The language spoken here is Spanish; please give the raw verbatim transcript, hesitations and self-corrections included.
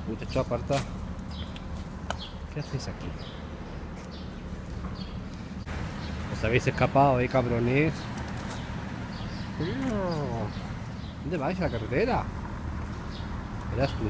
Muchacho, aparta. ¿Qué hacéis aquí? ¿Os habéis escapado, eh, cabrones? ¿Dónde vais? ¿A la carretera? Verás tú.